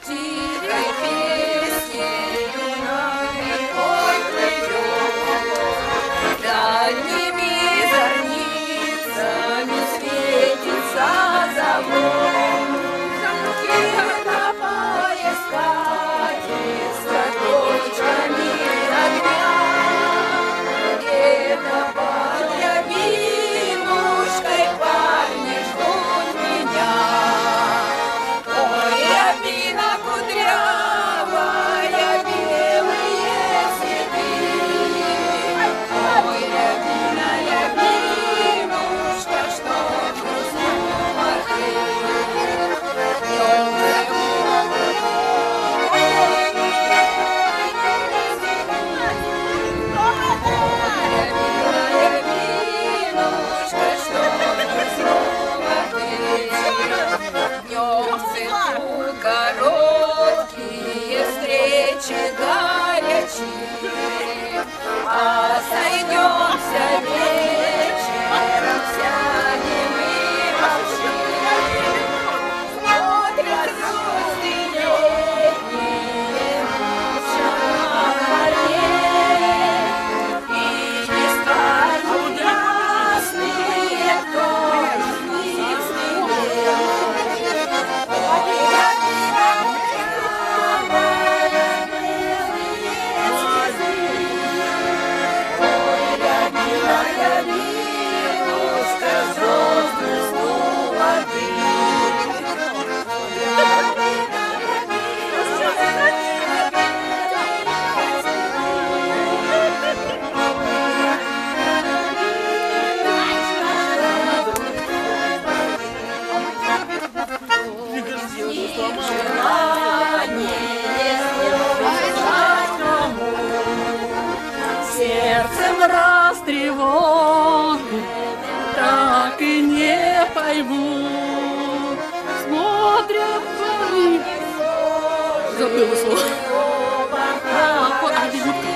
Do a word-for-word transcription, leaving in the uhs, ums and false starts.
Тихой песнею над рекой плывет, дальними зорницами светится завод. Кирковая скатерть с цветочками огня, где-то под рябинушкой парни ждут меня. Ой, рябина кудрявая, белые цветы. Ой, рябина, рябинушка, что грустнула ты. Короткие встречи горячие, а сойдемся вечером, сядем и молчим. Смотрят звезды летние молча на парней, и не скажут ясные, кто из них смелее. Сердцем растревожен, так и не пойму. Смотрят горы. Забыла слово. А, вот, а, бегут.